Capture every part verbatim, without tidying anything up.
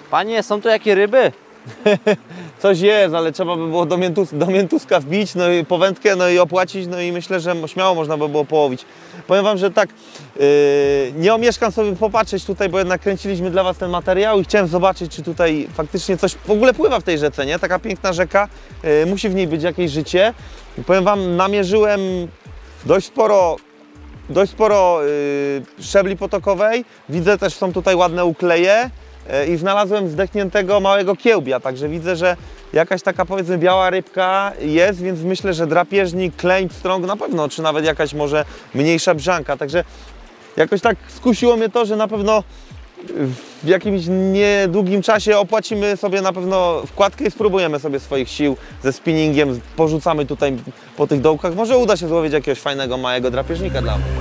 Panie, są tu jakie ryby? Coś jest, ale trzeba by było do, miętus, do miętuska wbić, no i po wędkę, no i opłacić, no i myślę, że śmiało można by było połowić. Powiem Wam, że tak, yy, nie omieszkam sobie popatrzeć tutaj, bo jednak kręciliśmy dla Was ten materiał i chciałem zobaczyć, czy tutaj faktycznie coś w ogóle pływa w tej rzece, nie? Taka piękna rzeka, yy, musi w niej być jakieś życie. I powiem Wam, namierzyłem dość sporo, dość sporo yy, szczebli potokowej, widzę też, są tutaj ładne ukleje. I znalazłem zdechniętego małego kiełbia, także widzę, że jakaś taka, powiedzmy, biała rybka jest, więc myślę, że drapieżnik, kleń, pstrąg na pewno, czy nawet jakaś może mniejsza brzanka, także jakoś tak skusiło mnie to, że na pewno w jakimś niedługim czasie opłacimy sobie na pewno wkładkę i spróbujemy sobie swoich sił ze spinningiem, porzucamy tutaj po tych dołkach, może uda się złowić jakiegoś fajnego małego drapieżnika dla mnie.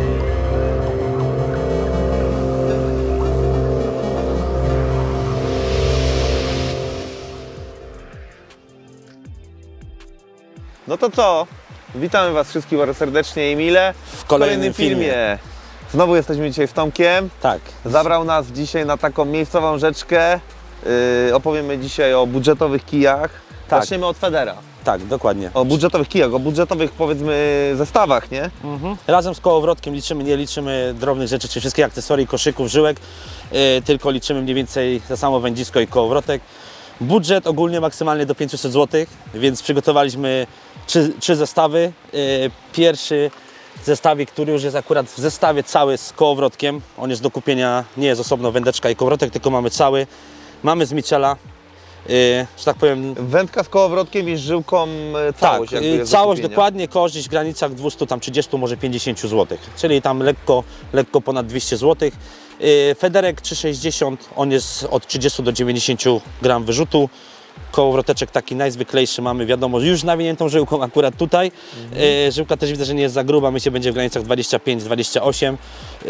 No to co? Witamy Was wszystkich bardzo serdecznie i mile w kolejnym, kolejnym filmie. filmie. Znowu jesteśmy dzisiaj z Tomkiem. Tak. Zabrał nas dzisiaj na taką miejscową rzeczkę. Yy, opowiemy dzisiaj o budżetowych kijach. Tak. Zaczniemy od Federa. Tak, dokładnie. O budżetowych kijach, o budżetowych, powiedzmy, zestawach, nie? Mhm. Razem z kołowrotkiem liczymy, nie liczymy drobnych rzeczy, czy wszystkich akcesorii, koszyków, żyłek, yy, tylko liczymy mniej więcej za samo wędzisko i kołowrotek. Budżet ogólnie maksymalnie do pięciuset złotych, więc przygotowaliśmy trzy, trzy zestawy. Pierwszy zestawik, który już jest akurat w zestawie cały z kołowrotkiem. On jest do kupienia, nie jest osobno wędeczka i kołowrotek, tylko mamy cały. Mamy z Michela, że tak powiem... Wędka z kołowrotkiem i z żyłką całość. Tak, jakby całość dokładnie, koszt gdzieś w granicach dwieście trzydzieści, może pięćdziesiąt złotych, czyli tam lekko, lekko ponad dwieście złotych. Federek trzysta sześćdziesiąt, on jest od trzydziestu do dziewięćdziesięciu gram wyrzutu. Kołowroteczek taki najzwyklejszy mamy, wiadomo, już nawiniętą żyłką akurat tutaj. Mhm. E, żyłka też widzę, że nie jest za gruba, myślę, będzie w granicach dwadzieścia pięć dwadzieścia osiem. E,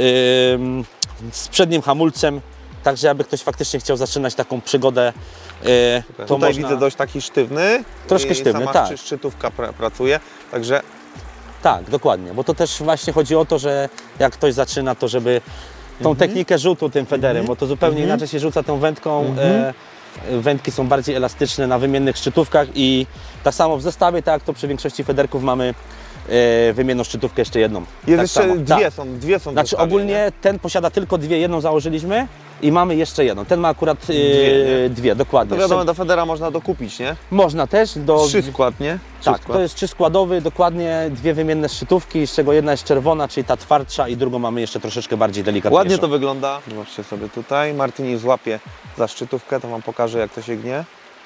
z przednim hamulcem, także jakby ktoś faktycznie chciał zaczynać taką przygodę, e, to tutaj można... widzę dość taki sztywny. Troszkę sztywny, sama tak. szczytówka pra pracuje, także... Tak, dokładnie, bo to też właśnie chodzi o to, że jak ktoś zaczyna, to żeby tą mhm. technikę rzutu tym federem, mhm. bo to zupełnie mhm. inaczej się rzuca tą wędką. Mhm. E, Wędki są bardziej elastyczne na wymiennych szczytówkach i tak samo w zestawie, tak jak to przy większości federków mamy e, wymienną szczytówkę jeszcze jedną. Jest tak jeszcze samo. dwie, tak. są, dwie są. Znaczy zestawie, ogólnie nie? ten posiada tylko dwie, jedną założyliśmy i mamy jeszcze jedną. Ten ma akurat e, dwie, dwie, dokładnie. To wiadomo, do Federa można dokupić, nie? Można też. Do... Trzy skład, nie? Trzy tak, skład. to jest trzyskładowy, dokładnie dwie wymienne szczytówki, z czego jedna jest czerwona, czyli ta twardsza i drugą mamy jeszcze troszeczkę bardziej delikatniejszą. Ładnie to wygląda. Zobaczcie sobie tutaj. Martin złapie za szczytówkę, to Wam pokażę, jak to się gnie.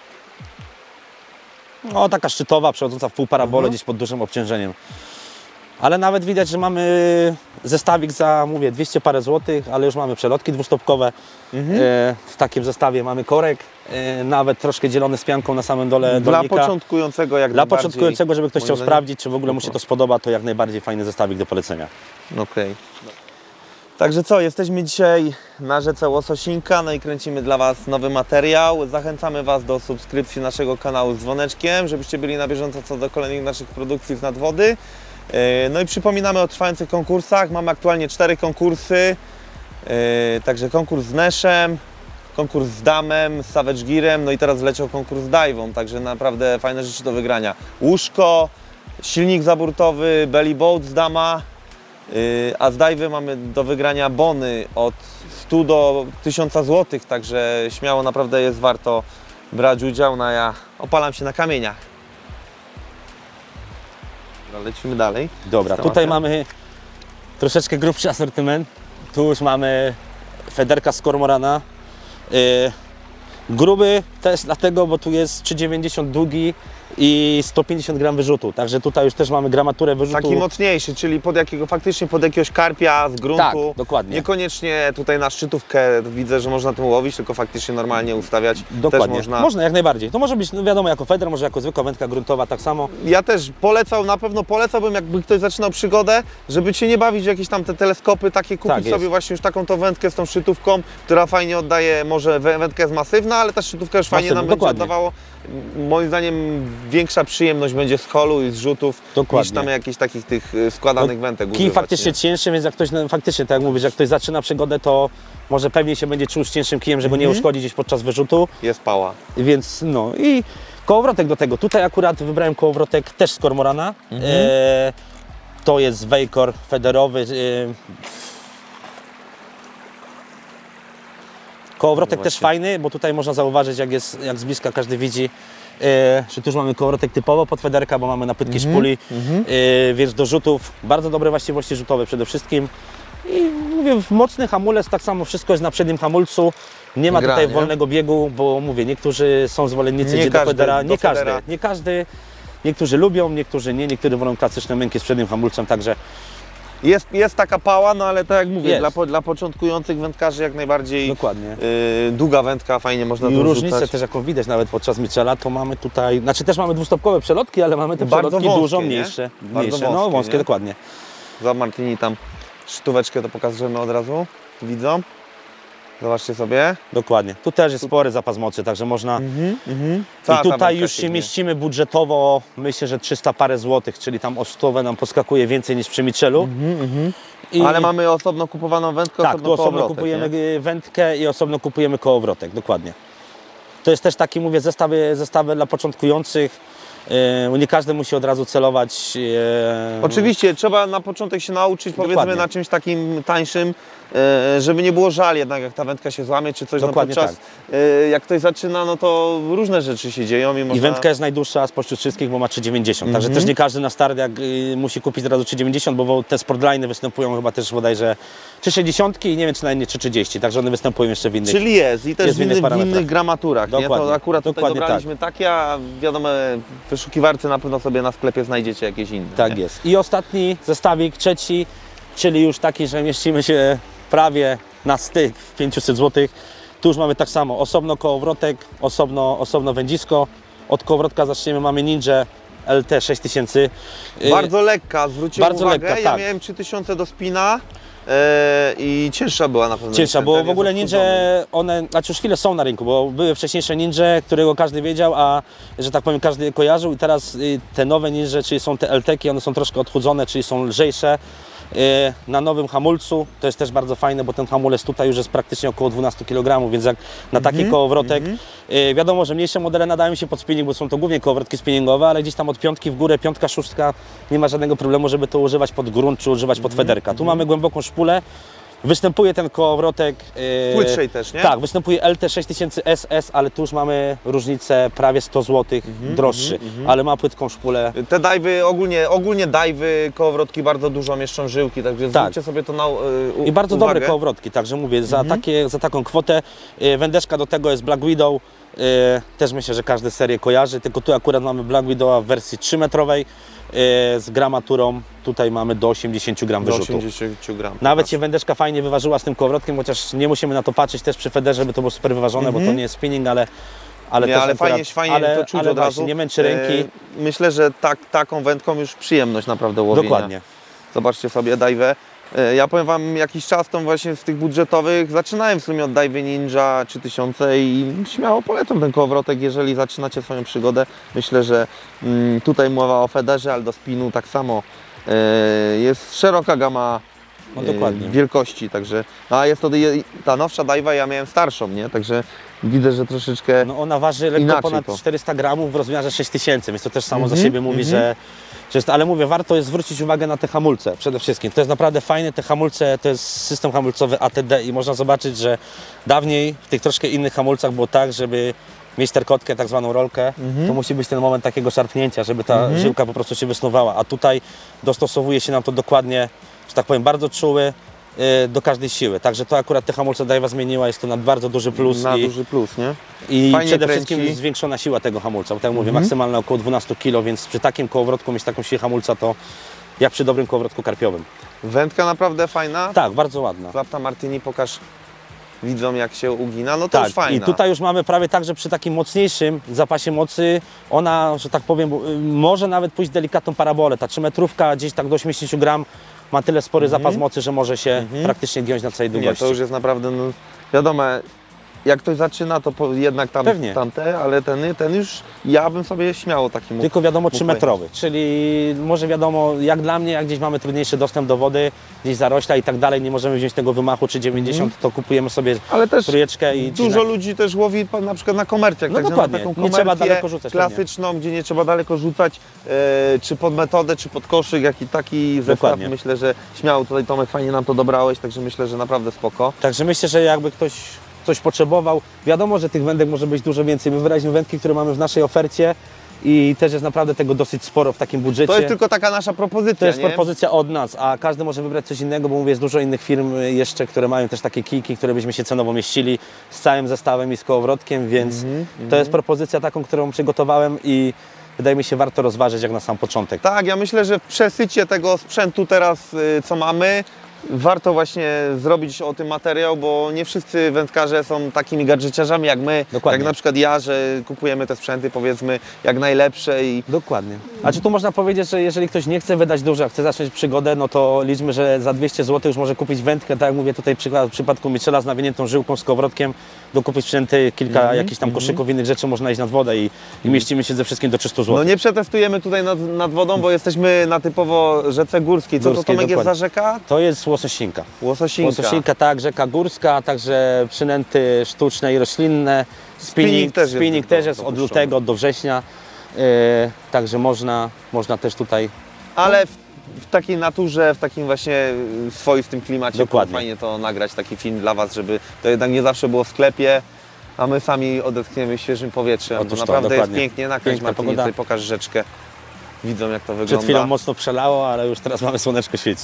No taka szczytowa, przechodząca w pół parabole, mhm. gdzieś pod dużym obciążeniem. Ale nawet widać, że mamy zestawik za, mówię, dwieście parę złotych, ale już mamy przelotki dwustopkowe. Mhm. E, w takim zestawie mamy korek, e, nawet troszkę dzielony z pianką na samym dole Dla dolnika. początkującego jak Dla najbardziej. początkującego, żeby ktoś chciał zdaniem... sprawdzić, czy w ogóle mu się to spodoba, to jak najbardziej fajny zestawik do polecenia. Okej. Okay. Także co, jesteśmy dzisiaj na rzece Łososinka, no i kręcimy dla Was nowy materiał. Zachęcamy Was do subskrypcji naszego kanału z dzwoneczkiem, żebyście byli na bieżąco co do kolejnych naszych produkcji z nadwody. No i przypominamy o trwających konkursach. Mamy aktualnie cztery konkursy. Także konkurs z Neszem, konkurs z Damem, z Savage Gearem, no i teraz wleciał konkurs z Dajwą, także naprawdę fajne rzeczy do wygrania. Łóżko, silnik zaburtowy, belly boat z Dama, a z Dajwy mamy do wygrania bony od stu do tysiąca złotych, także śmiało naprawdę jest warto brać udział. No ja opalam się na kamieniach. Lecimy dalej. Dobra, tutaj mamy troszeczkę grubszy asortyment. Tu już mamy federka z Kormorana. Yy, gruby też dlatego, bo tu jest trzy dziewięćdziesiąt długi i sto pięćdziesiąt gram wyrzutu. Także tutaj już też mamy gramaturę wyrzutu. Taki mocniejszy, czyli pod jakiego, faktycznie pod jakiegoś karpia z gruntu. Tak, dokładnie. Niekoniecznie tutaj na szczytówkę widzę, że można tym łowić, tylko faktycznie normalnie ustawiać. Dokładnie. Też można... można jak najbardziej. To może być, no wiadomo, jako feder, może jako zwykła wędka gruntowa, tak samo. Ja też polecał, na pewno polecałbym, jakby ktoś zaczynał przygodę, żeby się nie bawić w jakieś tam te teleskopy, takie kupić tak, sobie właśnie już taką tą wędkę z tą szczytówką, która fajnie oddaje, może wędka jest masywna, ale ta szczytówka już fajnie Masywna, nam będzie dokładnie. oddawało. Moim zdaniem większa przyjemność będzie z holu i z rzutów, Dokładnie. niż tam jakichś takich tych y, składanych wętek Kij używać, faktycznie nie? cięższy, więc jak ktoś, no, faktycznie, tak jak mówisz, jak ktoś zaczyna przygodę, to może pewnie się będzie czuł z cięższym kijem, że go nie uszkodzi gdzieś podczas wyrzutu, Jest pała. więc no i kołowrotek do tego. Tutaj akurat wybrałem kołowrotek też z Cormorana. E, to jest Vacor federowy. E, kołowrotek No też właśnie. fajny, bo tutaj można zauważyć, jak jest, jak z bliska każdy widzi, e, że tu już mamy kołowrotek typowo pod federka, bo mamy na płytkiej szpuli, e, więc do rzutów bardzo dobre właściwości rzutowe przede wszystkim. I mówię, mocny hamulec, tak samo wszystko jest na przednim hamulcu. Nie ma Gra, tutaj nie? wolnego biegu, bo mówię, niektórzy są zwolennicy Nie gdzie do każdy federa, do nie każdy, federa. nie każdy. Niektórzy lubią, niektórzy nie, niektórzy wolą klasyczne męki z przednim hamulcem, także Jest, jest taka pała, no ale tak jak mówię, Jest. dla, po, dla początkujących wędkarzy jak najbardziej dokładnie. y, długa wędka, fajnie można I to różnicę rzucać. też, jaką widać nawet podczas Michela, to mamy tutaj, znaczy też mamy dwustopkowe przelotki, ale mamy te Bardzo przelotki wąskie, dużo nie? mniejsze. Bardzo mniejsze. No wąskie, wąskie, nie? dokładnie. Za Martini tam sztóweczkę to pokażemy od razu, widzą. Zobaczcie sobie. Dokładnie. Tu też jest spory zapas mocy, także można. Mhm, mhm. I tutaj już się mieścimy budżetowo, myślę, że trzysta parę złotych, czyli tam o stówę nam poskakuje więcej niż przy Michelu. Mhm, mhm. I Ale mamy osobno kupowaną wędkę, tak, osobno tu osobno kołowrotek, kupujemy nie? wędkę i osobno kupujemy kołowrotek, dokładnie. To jest też taki, mówię, zestawy, zestawy dla początkujących. Yy, nie każdy musi od razu celować. Yy, Oczywiście trzeba na początek się nauczyć, powiedzmy, Dokładnie. na czymś takim tańszym, e, żeby nie było żal jednak, jak ta wędka się złamie czy coś. Dokładnie no podczas, tak. e, jak ktoś zaczyna, no to różne rzeczy się dzieją. I, I można... wędka jest najdłuższa spośród wszystkich, bo ma trzy dziewięćdziesiąt. Także Mhm. też nie każdy na start jak, y, musi kupić od razu trzy dziewięćdziesiąt, bo te sportline'y występują chyba też bodajże trzy sześćdziesiąt i nie wiem czy nawet nie trzy trzydzieści, także one występują jeszcze w innych. Czyli jest i też jest w w innych innych, w parametrach. innych gramaturach. Nie? Dokładnie. To akurat tutaj Dokładnie dobraliśmy takie, a wiadomo, w wyszukiwarce na pewno sobie na sklepie znajdziecie jakieś inne. Tak nie? jest. I ostatni zestawik, trzeci, czyli już taki, że mieścimy się prawie na styk w pięćset złotych. Tu już mamy tak samo, osobno kołowrotek, osobno, osobno wędzisko. Od kołowrotka zaczniemy, mamy Ninja L T sześć tysięcy. Bardzo lekka, zwróćcie bardzo uwagę, lekka, ja tak. miałem trzy tysiące do spina e, i cięższa była na pewno. Cięższa, niż bo ten, w ogóle jest Ninja, odchudzony. one, znaczy już chwilę są na rynku, bo były wcześniejsze Ninja, którego każdy wiedział, a że tak powiem każdy je kojarzył i teraz y, te nowe Ninja, czyli są te L T ki, one są troszkę odchudzone, czyli są lżejsze. Y, na nowym hamulcu, to jest też bardzo fajne, bo ten hamulec tutaj już jest praktycznie około dwanaście kilogramów, więc jak na taki Mhm, kołowrotek, y, wiadomo, że mniejsze modele nadają się pod spinning, bo są to głównie kołowrotki spinningowe, ale gdzieś tam od piątki w górę, piątka, szóstka, nie ma żadnego problemu, żeby to używać pod grunt, czy używać pod federka. Tu mamy głęboką szpulę. Występuje ten kołowrotek. Yy, Płytszej też, nie? Tak, występuje L T sześć tysięcy S S, ale tu już mamy różnicę prawie sto złotych droższy, ale ma płytką szpulę. Te dajwy, ogólnie, ogólnie dajwy, kołowrotki bardzo dużo mieszczą żyłki, także Tak. zwróćcie sobie to na y, u, I bardzo uwagę. dobre kołowrotki, także mówię, za, takie, za taką kwotę. Yy, wędeczka do tego jest Black Widow. Yy, też myślę, że każdy serię kojarzy, tylko tu akurat mamy Black Widowa w wersji trzymetrowej yy, z gramaturą. Tutaj mamy do osiemdziesięciu gram Do wyrzutu. osiemdziesięciu gram. Nawet się wędeczka fajnie wyważyła z tym kołowrotkiem, chociaż nie musimy na to patrzeć też przy federze, żeby to było super wyważone, bo to nie jest spinning, ale ale Nie, też ale akurat, fajnie, fajnie ale, to czuć ale od właśnie, razu. nie męczy ręki. E, Myślę, że tak, taką wędką już przyjemność naprawdę łowienia. Dokładnie. Zobaczcie sobie dajwę. E, Ja powiem Wam, jakiś czas tą właśnie z tych budżetowych zaczynałem w sumie od dajwy Ninja trzy tysiące i śmiało polecam ten kołowrotek, jeżeli zaczynacie swoją przygodę. Myślę, że mm, tutaj mowa o federze, ale do spinu tak samo. E, Jest szeroka gama No e, dokładnie. wielkości, także a jest to je- ta nowsza dajwa, ja miałem starszą, nie? Także widzę, że troszeczkę No ona waży lekko Inaczej ponad to. czterysta gramów w rozmiarze sześć tysięcy, więc to też samo za Mhm, siebie mówi, mhm. że, że jest, ale mówię, warto jest zwrócić uwagę na te hamulce przede wszystkim. To jest naprawdę fajne, te hamulce, to jest system hamulcowy A T D i można zobaczyć, że dawniej w tych troszkę innych hamulcach było tak, żeby mieć terkotkę, tak zwaną rolkę, to musi być ten moment takiego szarpnięcia, żeby ta żyłka po prostu się wysnuwała, a tutaj dostosowuje się nam to dokładnie, że tak powiem, bardzo czuły y, do każdej siły. Także to akurat te hamulce Daiwa zmieniła, jest to na bardzo duży plus na i, duży plus, nie? i Fajnie przede kręci. wszystkim zwiększona siła tego hamulca, bo tak jak mówię, Mhm. maksymalna około dwanaście kilo, więc przy takim kołowrotku mieć taką siłę hamulca to jak przy dobrym kołowrotku karpiowym. Wędka naprawdę fajna. Tak, bardzo ładna. Klapta Martini, pokaż widzom jak się ugina, no to Tak, już fajna. i tutaj już mamy prawie tak, że przy takim mocniejszym zapasie mocy ona, że tak powiem, y, może nawet pójść delikatną parabolę. Ta trzymetrówka gdzieś tak do osiemdziesięciu gram ma tyle spory zapas mocy, że może się praktycznie giąć na całej Nie, długości. to już jest naprawdę, no, wiadomo, jak ktoś zaczyna, to po, jednak tam Pewnie. tamte, ale ten, ten już ja bym sobie śmiało taki mógł. Tylko wiadomo mógł trzymetrowy, czyli może wiadomo, jak dla mnie, jak gdzieś mamy trudniejszy dostęp do wody, gdzieś zarośla i tak dalej, nie możemy wziąć tego wymachu trzy dziewięćdziesiąt, Mhm. to kupujemy sobie Ale też trójeczkę i dużo ludzi też łowi pa- na przykład na komercjach, No także dokładnie, na taką nie trzeba komercję daleko rzucać, klasyczną, gdzie nie trzeba daleko rzucać, e, czy pod metodę, czy pod koszyk, jak i taki zestaw. Dokładnie. Myślę, że śmiało tutaj Tomek fajnie nam to dobrałeś, także myślę, że naprawdę spoko. Także myślę, że jakby ktoś coś potrzebował, wiadomo, że tych wędek może być dużo więcej. My wybraliśmy wędki, które mamy w naszej ofercie i też jest naprawdę tego dosyć sporo w takim budżecie. To jest tylko taka nasza propozycja, To jest nie? propozycja od nas, a każdy może wybrać coś innego, bo mówię, jest dużo innych firm jeszcze, które mają też takie kijki, które byśmy się cenowo mieścili z całym zestawem i z kołowrotkiem, więc Mhm, to jest propozycja taką, którą przygotowałem i wydaje mi się warto rozważyć jak na sam początek. Tak, ja myślę, że w przesycie tego sprzętu teraz, y, co mamy, warto właśnie zrobić o tym materiał, bo nie wszyscy wędkarze są takimi gadżeciarzami jak my, Dokładnie. jak na przykład ja, że kupujemy te sprzęty powiedzmy jak najlepsze i Dokładnie. A czy tu można powiedzieć, że jeżeli ktoś nie chce wydać dużo, a chce zacząć przygodę, no to liczmy, że za dwieście złotych już może kupić wędkę, tak jak mówię tutaj przykład, w przypadku Michela z nawiniętą żyłką, z kołowrotkiem, dokupić sprzęty, kilka Mhm, jakichś tam koszyków, innych rzeczy, można iść nad wodę i, i mieścimy się ze wszystkim do trzystu no złotych. nie przetestujemy tutaj nad, nad wodą, bo jesteśmy na typowo rzece górskiej. Co to Górskiej, Tomek jest za dokładnie. rzeka? To jest łososinka. Łososinka. Łososinka, tak, rzeka górska, także przynęty sztuczne i roślinne. Spinning, Spinning też jest spinning do- też jest od dopuszczony. lutego do września, yy, także można, można też tutaj. Ale w, w takiej naturze, w takim właśnie y, swoistym klimacie Dokładnie. było fajnie to nagrać, taki film dla Was, żeby to jednak nie zawsze było w sklepie, a my sami odetchniemy świeżym powietrzem. Otóż To to, naprawdę jest dokładnie. pięknie. Nakręć Piękna Martin, pogoda. tutaj pokaż rzeczkę. Widzą jak to Przed wygląda. chwilą mocno przelało, ale już teraz mamy słoneczko świeci.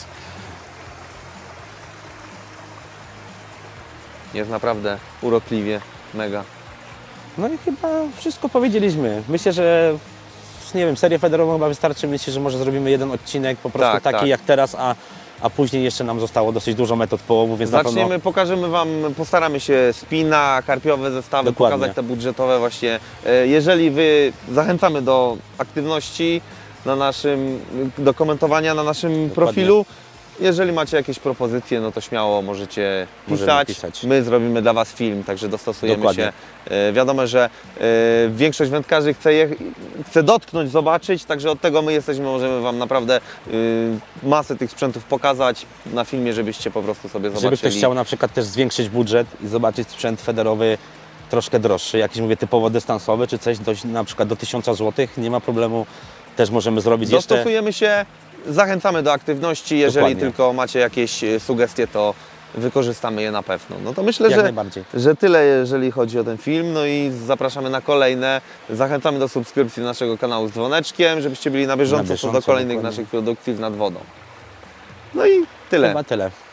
Jest naprawdę urokliwie, mega. No i chyba wszystko powiedzieliśmy. Myślę, że nie wiem, serię federową chyba wystarczy. Myślę, że może zrobimy jeden odcinek po prostu Tak, taki tak. jak teraz, a, a później jeszcze nam zostało dosyć dużo metod połowu, więc na Zaczniemy, pewno pokażemy Wam, postaramy się spina, karpiowe zestawy, Dokładnie. pokazać te budżetowe właśnie. E, Jeżeli Wy, zachęcamy do aktywności na naszym, do komentowania na naszym profilu. Jeżeli macie jakieś propozycje, no to śmiało możecie Możemy pisać. pisać. My zrobimy dla Was film, także dostosujemy Dokładnie. się. E, wiadomo, że e, większość wędkarzy chce, je, chce dotknąć, zobaczyć, także od tego my jesteśmy, możemy Wam naprawdę e, masę tych sprzętów pokazać na filmie, żebyście po prostu sobie zobaczyli. żeby ktoś chciał na przykład też zwiększyć budżet i zobaczyć sprzęt federowy troszkę droższy, jakiś mówię typowo dystansowy, czy coś do, na przykład do tysiąca złotych, nie ma problemu, też możemy zrobić jeszcze. Dostosujemy się, zachęcamy do aktywności, jeżeli Dokładnie. tylko macie jakieś e, sugestie, to wykorzystamy je na pewno. No to myślę, Jak że, najbardziej. że tyle, jeżeli chodzi o ten film. No i zapraszamy na kolejne. Zachęcamy do subskrypcji naszego kanału z dzwoneczkiem, żebyście byli na bieżąco, Na bieżąco, co do kolejnych dokładnie. naszych produkcji z nad wodą. No i tyle. Chyba tyle.